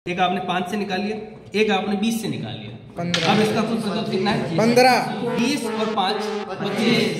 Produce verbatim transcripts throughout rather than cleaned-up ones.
एक आपने पाँच से निकाल लिया, एक आपने बीस से निकाल लिया। पंद्रह। अब इसका कुल प्रतिरोध कितना है? पंद्रह। बीस और पाँच पच्चीस।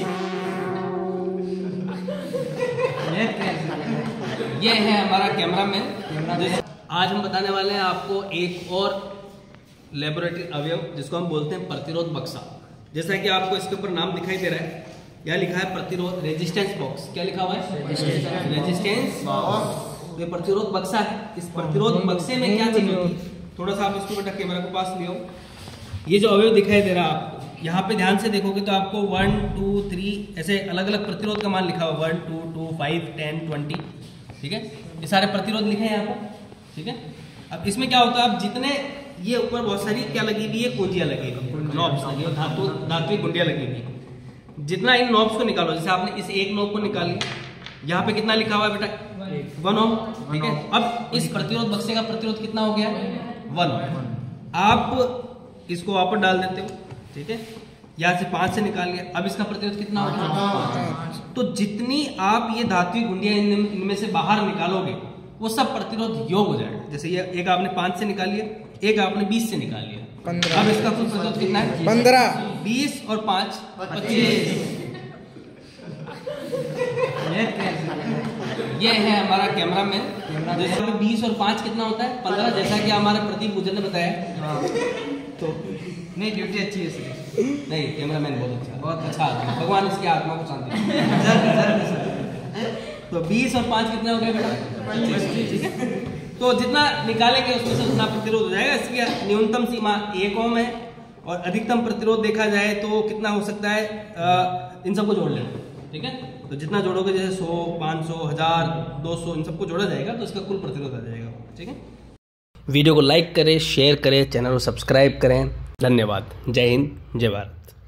ये है हमारा कैमरा मैन। आज हम बताने वाले हैं आपको एक और लेबोरेटरी अवयव जिसको हम बोलते हैं प्रतिरोध बक्सा। जैसा कि आपको इसके ऊपर नाम दिखाई दे रहा है, यह लिखा है प्रतिरोध रेजिस्टेंस बॉक्स। क्या लिखा हुआ है? Resistance box. ये प्रतिरोध बक्सा है। इस प्रतिरोध बक्से में क्या चीज होती है? थोड़ा सा आप इसको बेटा कैमरा को पास लियो। ये जो अवयव दिखाई दे रहा है आपको, यहाँ पे ध्यान से देखोगे तो आपको वन टू थ्री ऐसे अलग अलग प्रतिरोध का मान लिखा हुआ, one two two five ten twenty. ठीक है, ये सारे प्रतिरोध लिखे हैं यहाँ पर। ठीक है, अब इसमें क्या होता है, आप जितने ये ऊपर बहुत सारी क्या लगी हुई है, कुंजियां लगी हुई है, नॉब्स लगी हुई, धातु धातु गुंडियां लगी हुई है। जितना इन नॉब्स को निकालो, जैसे आपने इस एक नॉब को निकाल लिया, यहाँ पे कितना लिखा हुआ है बेटा? One ohm. ठीक है, अब इस प्रतिरोध बक्से का प्रतिरोध कितना हो गया? वन। आप इसको वापस डाल देते हो। ठीक है, यहाँ से पांच से निकाल लिया, अब इसका प्रतिरोध कितना हो गया? तो जितनी आप ये धातु गुंडियां इनमें से बाहर निकालोगे वो सब प्रतिरोध योग हो जाएगा। जैसे ये एक आपने पांच से निकाल लिया, एक आपने बीस से निकाल लिया। पंद्रह। अब इसका कुल प्रतिरोध कितना है? पंद्रह। बीस और पांच पच्चीस। ये है हमारा कैमरा मैन। जैसे बीस और पांच कितना होता है? पंद्रह। जैसा कि हमारे प्रदीप गुजर ने बताया। तो नहीं, ड्यूटी अच्छी है। नहीं, कैमरा मैन बहुत अच्छा बहुत अच्छा आदमी, भगवान इसकी आत्मा को शांति। तो बीस और पांच कितने हो गए बेटा? ठीक है, तो जितना निकालेंगे उसमें से उतना प्रतिरोध हो जाएगा। इसकी न्यूनतम सीमा एक ओम है और अधिकतम प्रतिरोध देखा जाए तो कितना हो सकता है? आ, इन सबको जोड़ लेना। ठीक है, तो जितना जोड़ोगे, जैसे सौ, पाँच सौ, हजार, दो सौ, इन सबको जोड़ा जाएगा तो इसका कुल प्रतिरोध आ जाएगा। ठीक है, वीडियो को लाइक करें, शेयर करें, चैनल को सब्सक्राइब करें। धन्यवाद। जय हिंद, जय भारत।